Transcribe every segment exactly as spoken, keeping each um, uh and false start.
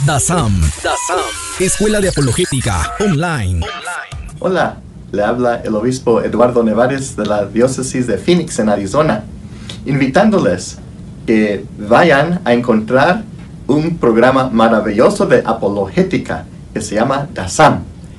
Dasam, Dasam, Escuela de Apologética Online. Hola, le habla el obispo Eduardo Nevares de la diócesis de Phoenix en Arizona, invitándoles que vayan a encontrar un programa maravilloso de apologética que se llama Dasam.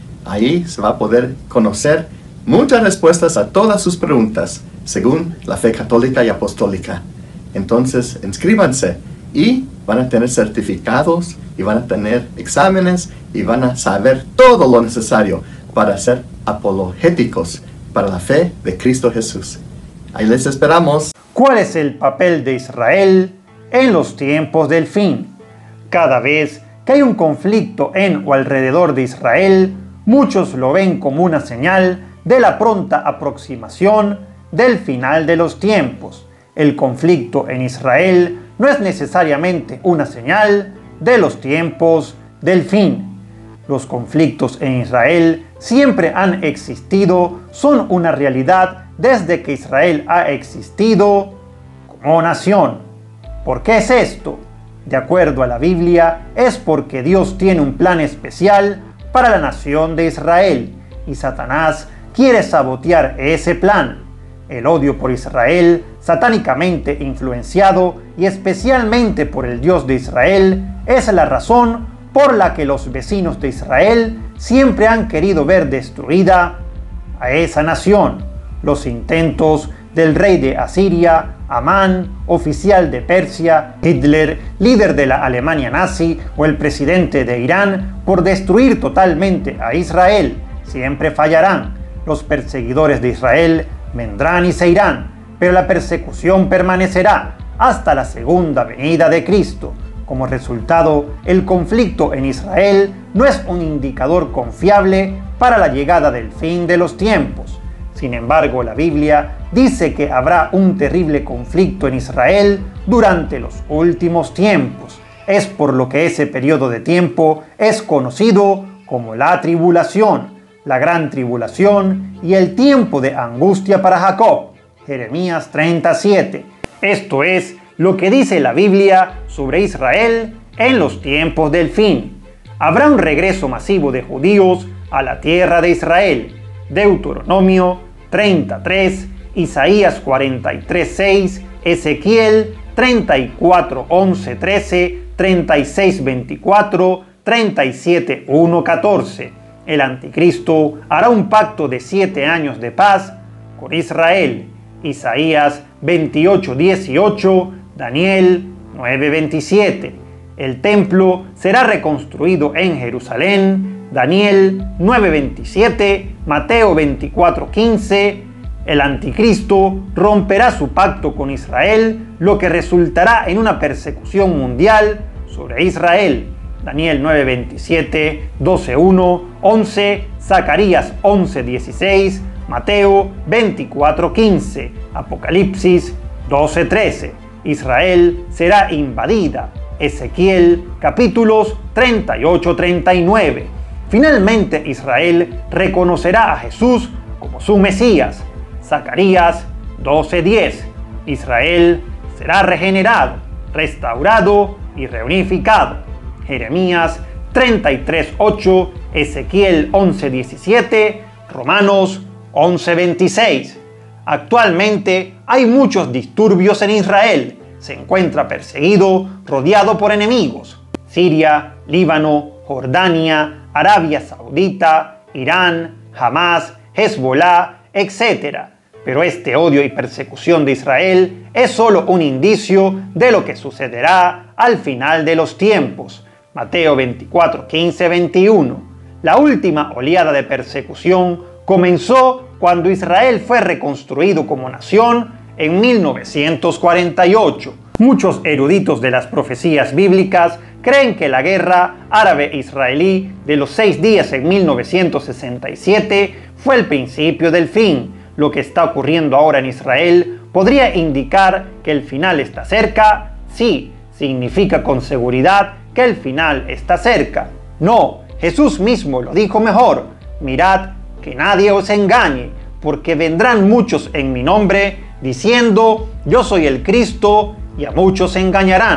Ahí se va a poder conocer muchas respuestas a todas sus preguntas según la fe católica y apostólica. Entonces, inscríbanse y van a tener certificados y van a tener exámenes y van a saber todo lo necesario para ser apologéticos para la fe de Cristo Jesús. Ahí les esperamos. ¿Cuál es el papel de Israel en los tiempos del fin? Cada vez que hay un conflicto en o alrededor de Israel, muchos lo ven como una señal de la pronta aproximación del final de los tiempos. El conflicto en Israel no es necesariamente una señal de los tiempos del fin. Los conflictos en Israel siempre han existido, son una realidad desde que Israel ha existido como nación. ¿Por qué es esto? De acuerdo a la Biblia, es porque Dios tiene un plan especial para la nación de Israel y Satanás quiere sabotear ese plan. El odio por Israel, satánicamente influenciado y especialmente por el Dios de Israel, es la razón por la que los vecinos de Israel siempre han querido ver destruida a esa nación. Los intentos del rey de Asiria, Amán, oficial de Persia, Hitler, líder de la Alemania nazi, o el presidente de Irán, por destruir totalmente a Israel, siempre fallarán. Los perseguidores de Israel vendrán y se irán, pero la persecución permanecerá hasta la segunda venida de Cristo. Como resultado, el conflicto en Israel no es un indicador confiable para la llegada del fin de los tiempos. Sin embargo, la Biblia dice que habrá un terrible conflicto en Israel durante los últimos tiempos. Es por lo que ese periodo de tiempo es conocido como la tribulación, la gran tribulación y el tiempo de angustia para Jacob. Jeremías treinta y siete. Esto es lo que dice la Biblia sobre Israel en los tiempos del fin. Habrá un regreso masivo de judíos a la tierra de Israel. Deuteronomio treinta y tres, Isaías cuarenta y tres, seis, Ezequiel treinta y cuatro, once, trece, treinta y seis, veinticuatro, treinta y siete, uno, catorce. El anticristo hará un pacto de siete años de paz con Israel. Isaías veintiocho, dieciocho, Daniel nueve, veintisiete. El templo será reconstruido en Jerusalén. Daniel nueve, veintisiete, Mateo veinticuatro, quince. El anticristo romperá su pacto con Israel, lo que resultará en una persecución mundial sobre Israel. Daniel nueve, veintisiete, doce, uno, once, Zacarías once, dieciséis, Mateo veinticuatro, quince, Apocalipsis doce, trece. Israel será invadida. Ezequiel capítulos treinta y ocho, treinta y nueve. Finalmente Israel reconocerá a Jesús como su Mesías. Zacarías doce, diez. Israel será regenerado, restaurado y reunificado. Jeremías treinta y tres, ocho, Ezequiel once, diecisiete, Romanos once, veintiséis. Actualmente hay muchos disturbios en Israel. Se encuentra perseguido, rodeado por enemigos. Siria, Líbano, Jordania, Arabia Saudita, Irán, Hamas, Hezbollah, etcétera. Pero este odio y persecución de Israel es solo un indicio de lo que sucederá al final de los tiempos. Mateo veinticuatro, quince, veintiuno. La última oleada de persecución comenzó cuando Israel fue reconstruido como nación en mil novecientos cuarenta y ocho. Muchos eruditos de las profecías bíblicas creen que la guerra árabe-israelí de los seis días en mil novecientos sesenta y siete fue el principio del fin. Lo que está ocurriendo ahora en Israel podría indicar que el final está cerca. Sí, significa con seguridad que el final está cerca. No, Jesús mismo lo dijo mejor. Mirad que nadie os engañe, porque vendrán muchos en mi nombre diciendo: yo soy el Cristo, y a muchos engañarán.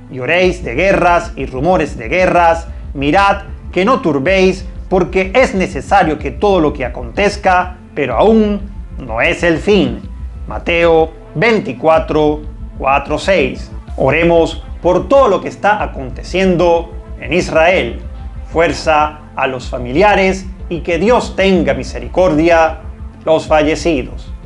y oréis de guerras y rumores de guerras, mirad que no turbéis, porque es necesario que todo lo que acontezca, pero aún no es el fin. Mateo veinticuatro, cuatro, seis. Oremos por todo lo que está aconteciendo en Israel. Fuerza a los familiares y que Dios tenga misericordia los fallecidos.